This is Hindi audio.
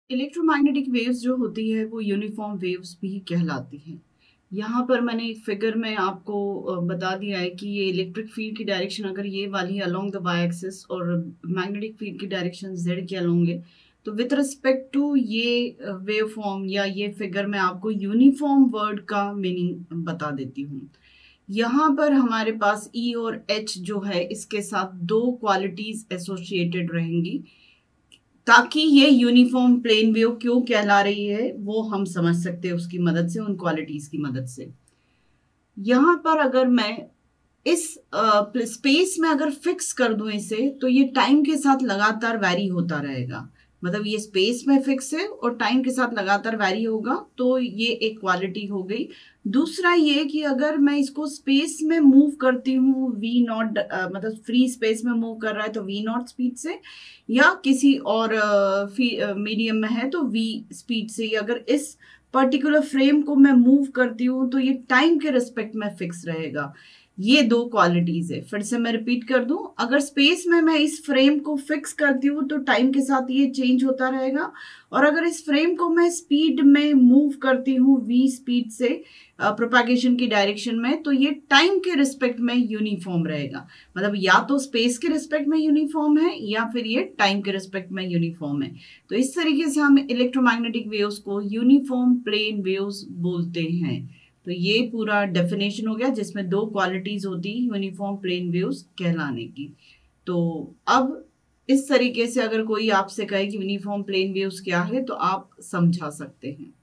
इलेक्ट्रोमैग्नेटिक वेव्स जो होती है वो यूनिफॉर्म वेव्स भी कहलाती हैं। यहाँ पर मैंने एक फिगर में आपको बता दिया है कि ये इलेक्ट्रिक फील्ड की डायरेक्शन अगर ये वाली अलोंग द वाई एक्सिस और मैग्नेटिक फील्ड की डायरेक्शन जेड के अलोंग है, तो विथ रिस्पेक्ट टू ये वेव फॉर्म या ये फिगर मैं आपको यूनिफॉर्म वर्ड का मीनिंग बता देती हूँ। यहाँ पर हमारे पास ई और एच जो है इसके साथ दो क्वालिटीज एसोसिएटेड रहेंगी, ताकि ये यूनिफॉर्म प्लेन वेव क्यों कहला रही है वो हम समझ सकते हैं उसकी मदद से, उन क्वालिटीज की मदद से। यहाँ पर अगर मैं इस स्पेस में अगर फिक्स कर दूं इसे, तो ये टाइम के साथ लगातार वैरी होता रहेगा। मतलब ये स्पेस में फिक्स है और टाइम के साथ लगातार वैरी होगा, तो ये एक क्वालिटी हो गई। दूसरा ये कि अगर मैं इसको स्पेस में मूव करती हूँ वी नॉट, मतलब फ्री स्पेस में मूव कर रहा है तो वी नॉट स्पीड से, या किसी और मीडियम में है तो वी स्पीड से, अगर इस पर्टिकुलर फ्रेम को मैं मूव करती हूँ तो ये टाइम के रिस्पेक्ट में फिक्स रहेगा। ये दो क्वालिटीज है। फिर से मैं रिपीट कर दूं, अगर स्पेस में मैं इस फ्रेम को फिक्स करती हूँ तो टाइम के साथ ये चेंज होता रहेगा, और अगर इस फ्रेम को मैं स्पीड में मूव करती हूँ वी स्पीड से प्रोपागेशन की डायरेक्शन में, तो ये टाइम के रिस्पेक्ट में यूनिफॉर्म रहेगा। मतलब या तो स्पेस के रिस्पेक्ट में यूनिफॉर्म है या फिर ये टाइम के रिस्पेक्ट में यूनिफॉर्म है। तो इस तरीके से हम इलेक्ट्रोमैग्नेटिक वेव्स को यूनिफॉर्म प्लेन वेव्स बोलते हैं। तो ये पूरा डेफिनेशन हो गया जिसमें दो क्वालिटीज होती यूनिफॉर्म प्लेन वेव्स कहलाने की। तो अब इस तरीके से अगर कोई आपसे कहे कि यूनिफॉर्म प्लेन वेव्स क्या है तो आप समझा सकते हैं।